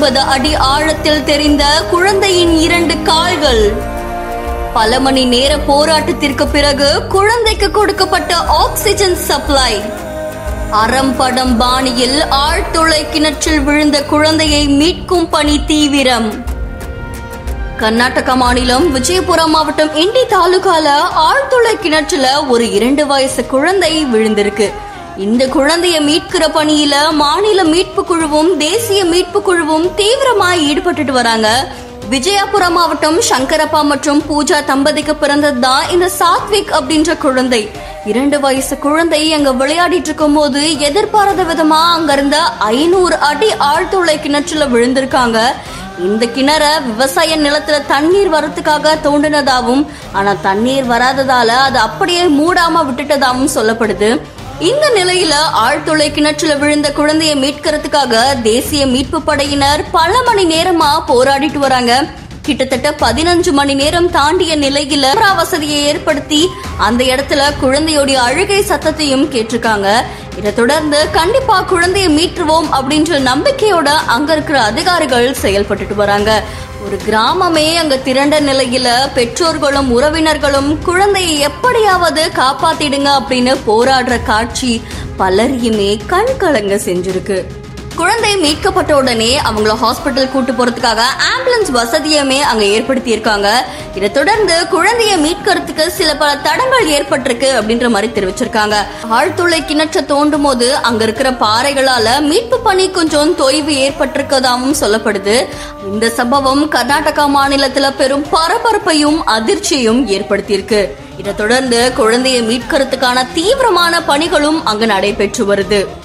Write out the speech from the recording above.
50 அடி ஆழத்தில் தெரிந்த குழந்தையின் 2 கால்கள். பல மணி நேர போராட்டத்திற்கு பிறகு குழந்தைக்கு கொடுக்கப்பட்ட ஆக்சிஜன் சப்ளை. அறம்படம் பாணியில் ஆழ்துளை கிணற்றில் விழுந்த குழந்தையை மீட்கும் பணி தீவிரம். கர்நாடக மாநிலம் விஜயபுரம் மாவட்டம் இண்டி தாலுகால ஆழ்துளை கிணற்றுல ஒரு 2 வயசு குழந்தை விழுந்திருக்கு. இந்த குழந்தைய மீட்கிற பணியில மாநில மீட்பு குழுவும் தேசிய மீட்பு குழுவும் தீவிரமாய் ஈடுபட்டு வராங்க. விஜயபுரம் மாவட்டம் சங்கரப்பா மற்றும் பூஜா தம்பதிக்கு பிறந்ததுதான் இந்த சாத்விக் அப்படின்ற குழந்தை. 2 வயசு குழந்தை அங்க விளையாடிட்டு இருக்கும் போது எதிர்பாராத விதமா அங்க இருந்த 500 அடி ஆழ்துளை கிணற்றுல விழுந்திருக்காங்க. இந்த கிணற விவசாய நிலத்துல தண்ணீர் வரத்துக்காக தோண்டினதாவும், ஆனா தண்ணீர் வராததால அது அப்படியே மூடாம விட்டுட்டதாவும் சொல்லப்படுது. இந்த நிலையில ஆழ்துளை கிணற்றுல விழுந்த குழந்தையை மீட்கிறதுக்காக தேசிய மீட்பு படையினர் பல மணி நேரமா போராடிட்டு வராங்க. கிட்டத்தட்ட 15 மணி நேரம் தாண்டிய நிலையில வசதியை ஏற்படுத்தி அந்த இடத்துல குழந்தையோட அழுகை சத்தத்தையும் கேட்டிருக்காங்க. இதை தொடர்ந்து கண்டிப்பா குழந்தையை மீட்டுருவோம் அப்படின்ற நம்பிக்கையோட அங்க இருக்கிற அதிகாரிகள் செயல்பட்டு வராங்க. ஒரு கிராமமே அங்க திரண்ட நிலையில பெற்றோர்களும் உறவினர்களும் குழந்தையை எப்படியாவது காப்பாத்திடுங்க அப்படின்னு போராடுற காட்சி பலரையுமே கண் கலங்க செஞ்சிருக்கு. குழந்தை மீட்கப்பட்ட உடனே அவங்கள ஹாஸ்பிட்டல் கூட்டு போறதுக்காக ஆம்புலன்ஸ் வசதியுமே அங்க ஏற்படுத்தி இருக்காங்க. இதை தொடர்ந்து குழந்தைய மீட்கிறதுக்கு சில பல தடங்கள் ஏற்பட்டிருக்கு அப்படின்ற மாதிரி தெரிவிச்சிருக்காங்க. ஆழ்துளை கிணற்ற தோண்டும் போது அங்க இருக்கிற பாறைகளால மீட்பு பணி கொஞ்சம் தொய்வு ஏற்பட்டிருக்கதாகவும் சொல்லப்படுது. இந்த சம்பவம் கர்நாடகா மாநிலத்துல பெரும் பரபரப்பையும் அதிர்ச்சியையும் ஏற்படுத்தியிருக்கு. இதை தொடர்ந்து குழந்தையை மீட்கிறதுக்கான தீவிரமான பணிகளும் அங்கு நடைபெற்று வருது.